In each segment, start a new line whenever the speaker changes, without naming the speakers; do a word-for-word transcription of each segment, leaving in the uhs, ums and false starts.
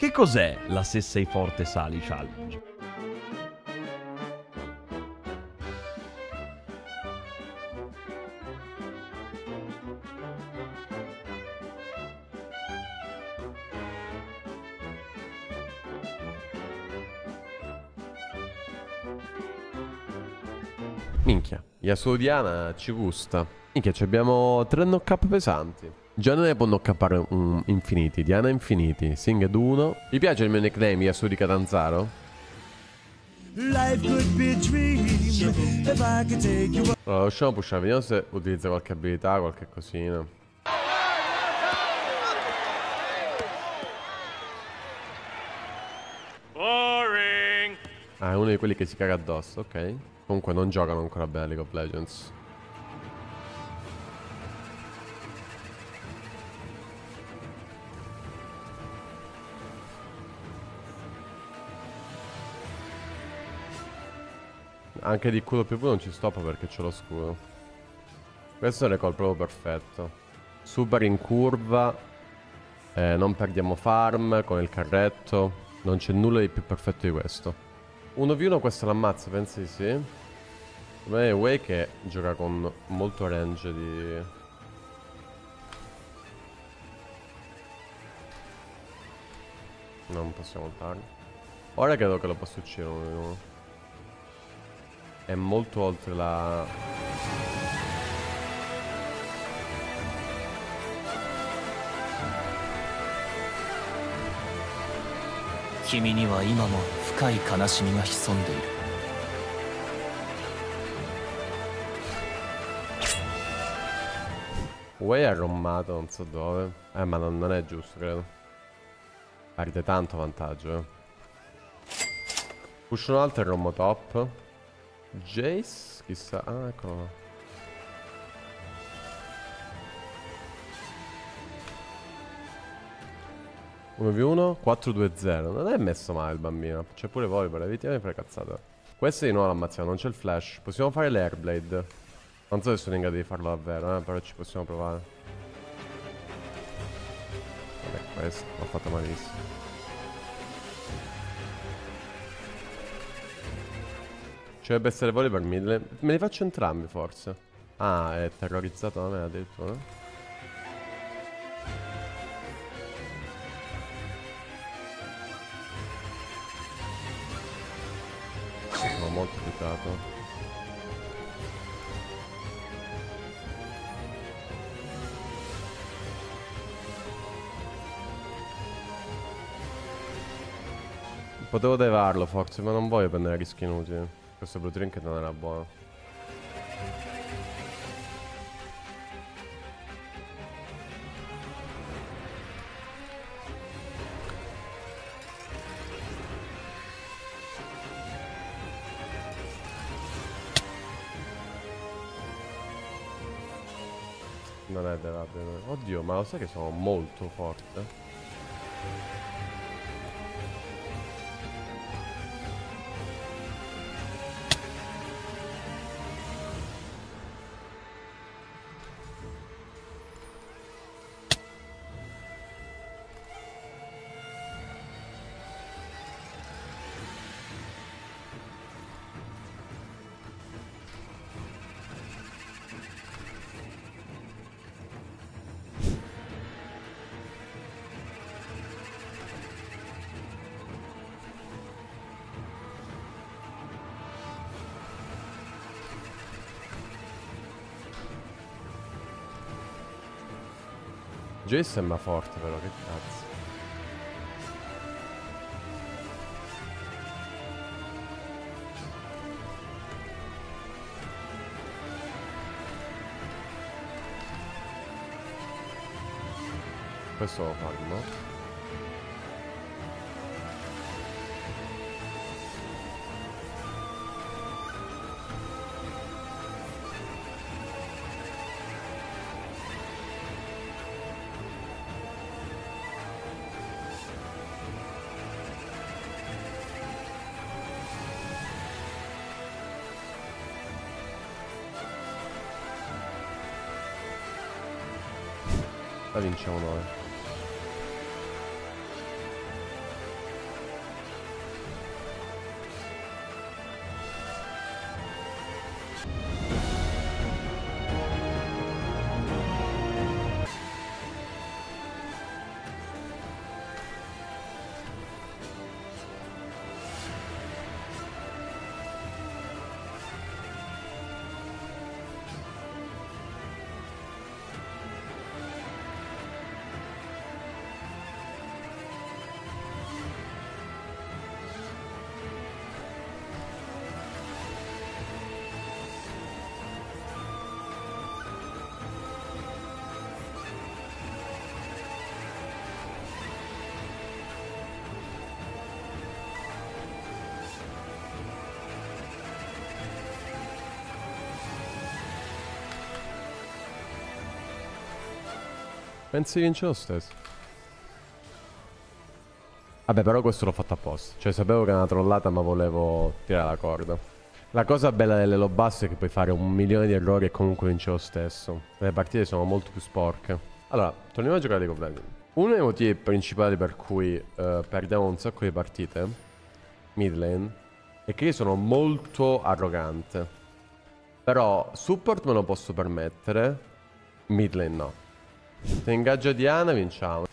Che cos'è la Se sei forte sali challenge?
Minchia, Yasuo Diana ci gusta. Minchia, abbiamo tre knock-up pesanti. Già ne può knock-uppare un infiniti. Diana infiniti. Singed uno. Mi piace il mio nickname Yasuo di Catanzaro? Allora, lasciamo pushare. Vediamo se utilizza qualche abilità, qualche cosina.
Boring.
Ah, è uno di quelli che si caga addosso, ok. Comunque non giocano ancora bene League of Legends. Anche di culo più non ci stoppa perché c'ho lo scudo. Questo è il recall proprio perfetto. Super in curva. Eh, non perdiamo farm con il carretto. Non c'è nulla di più perfetto di questo. uno vu uno questo l'ammazza, pensi di sì? Per me è Wei che gioca con molto range di... Non possiamo farlo. Ora credo che lo posso uccidere uno di uno. È molto oltre la...
君には今も深い悲しみが潜んでいる。
Wei è rommato non so dove. Eh ma non, non è giusto credo. Perde tanto vantaggio eh. Push un altro e rommo top. Jace? Chissà. Ah eccolo. uno vu uno quattro due zero. Non è messo male il bambino. C'è pure Volibear. Evitiamo di fare cazzate. Questo di nuovo l'ammazziamo. Non c'è il flash. Possiamo fare l'Airblade. Non so se sono in grado di farlo davvero, eh, però ci possiamo provare. Vabbè, questo l'ho fatto malissimo. Ci dovrebbe essere Volibear mid. Me li faccio entrambi forse. Ah, è terrorizzato da me addirittura. Sono molto irritato. Potevo levarlo forse, ma non voglio prendere rischi inutili. Questo blue trinket non era buono. Non è devabile. Oddio, ma lo sai che sono molto forte? Jace sembra forte però, che cazzo. Questo lo fanno. La vinciamo noi. Pensi di vincere lo stesso. Vabbè, però questo l'ho fatto apposta. Cioè, sapevo che era una trollata, ma volevo tirare la corda. La cosa bella delle low basse è che puoi fare un milione di errori e comunque vince lo stesso. Le partite sono molto più sporche. Allora, torniamo a giocare League of Legends. Uno dei motivi principali per cui uh, perdiamo un sacco di partite, mid lane, è che io sono molto arrogante. Però support me lo posso permettere, mid lane no. Se ingaggia Diana vinciamo.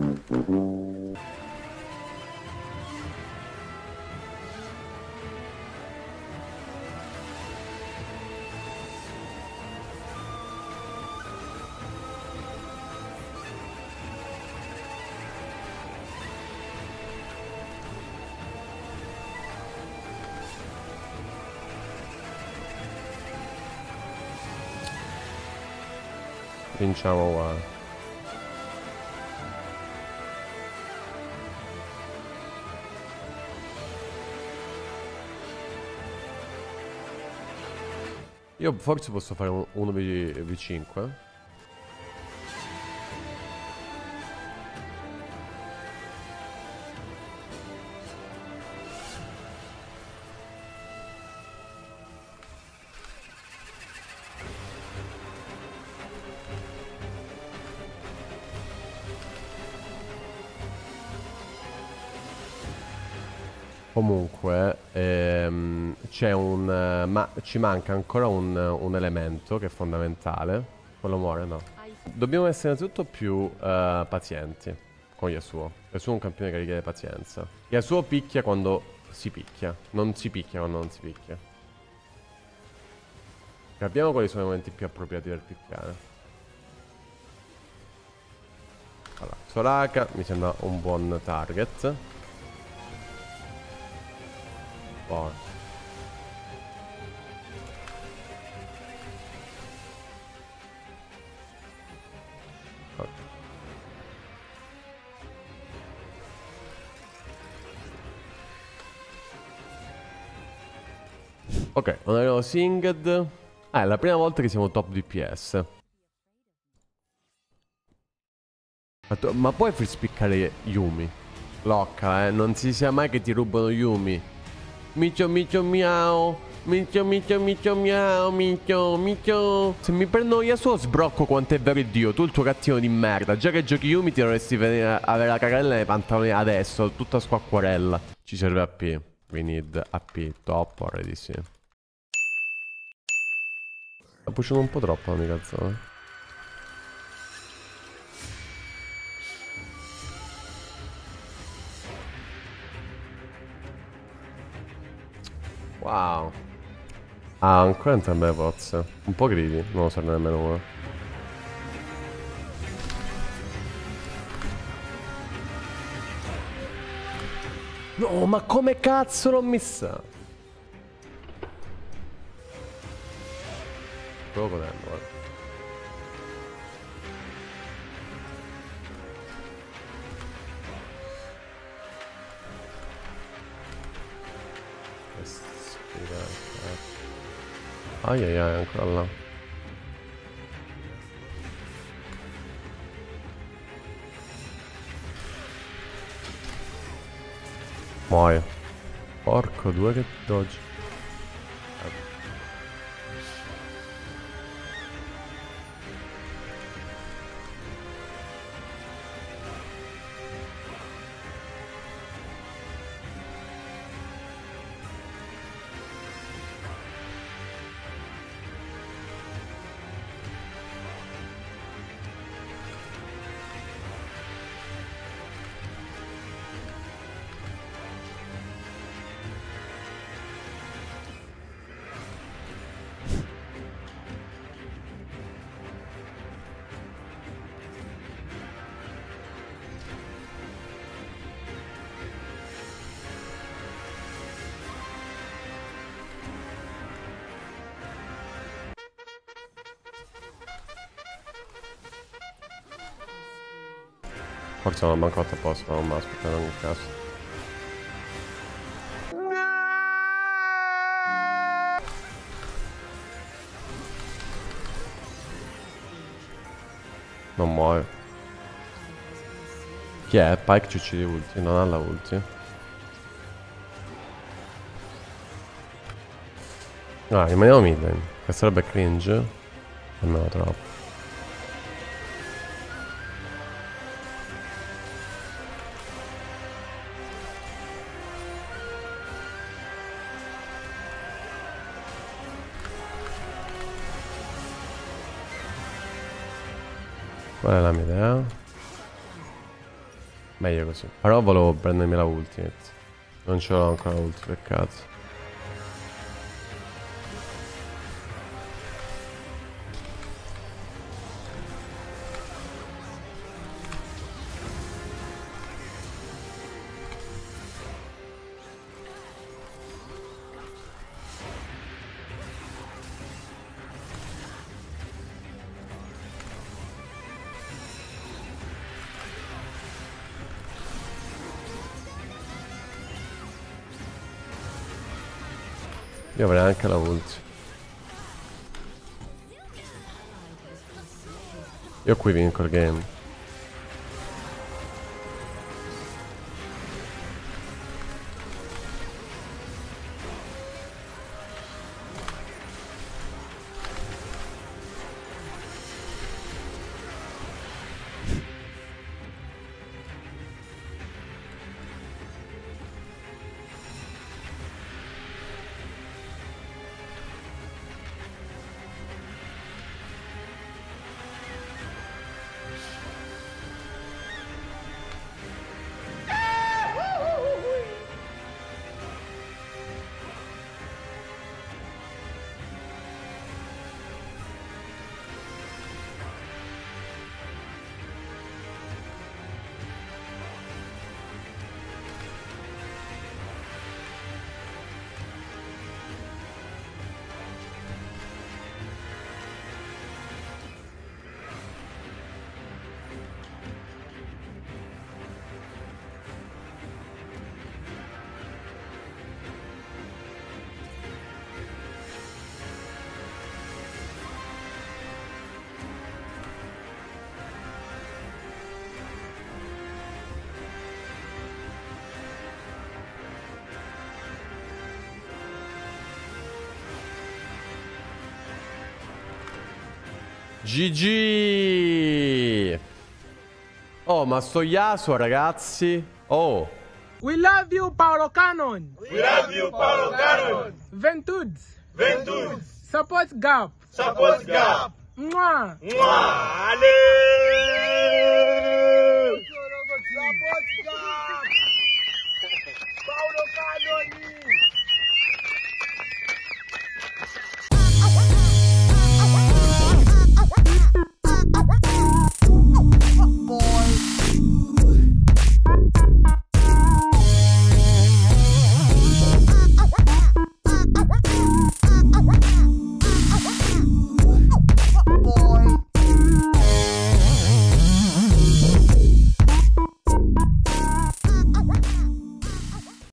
Vinciamo uguale. Io forse posso fare un, uno V cinque. Comunque ehm, c'è un uh, ma ci manca ancora un, un elemento che è fondamentale. Quello muore, no. Dobbiamo essere innanzitutto più uh, pazienti con Yasuo. Yasuo è un campione che richiede pazienza. Yasuo picchia quando si picchia, non si picchia quando non si picchia. Capiamo quali sono i momenti più appropriati per picchiare. Allora, Soraka mi sembra un buon target. Poi ok, okay, onorevole Singed. Ah, è la prima volta che siamo top D P S. Ma puoi far spiccare Yumi? Locca, eh, non si sa mai che ti rubano Yumi. Micio micio miau. Micio micio micio miau. Micio micio. Se mi prendo Yasuo sbrocco quanto è vero Dio. Tu il tuo cattivo di merda. Già che giochi Yumi ti dovresti venire avere la carrella nei pantaloni adesso. Tutta squacquarella. Ci serve A P. We need A P. Top already, sì. Sta pushando un po' troppo la mia canzone. Wow. Ah, ancora entrambe le pozze. Un po' greedy, non lo serve nemmeno uno. No, ma come cazzo non mi sa? Sto godendo, guarda. Ai ai ai, ancora là. Muoio. Porco due che dodge. Forse non manco fatto apposta, ma non mi aspettavo in ogni caso. Non muore. Chi è? Pike ci uccide ulti, non ha la ulti. Ah, rimaniamo mid lane. Che sarebbe cringe. Almeno troppo. Qual è la mia idea? Meglio così. Però volevo prendermi la ultimate. Non ce l'ho ancora la ulti, peccato. Io avrei anche la ulti. Io qui vinco il game. G G! Oh, ma sto Yasuo, ragazzi. Oh.
We love you, Paolo Cannon.
We love you, Paolo Cannon.
Ventudes.
Ventus.
Support Gap.
Support Gap.
Mwah.
Mwah. Ale.
Support Gap. Paolo Cannon.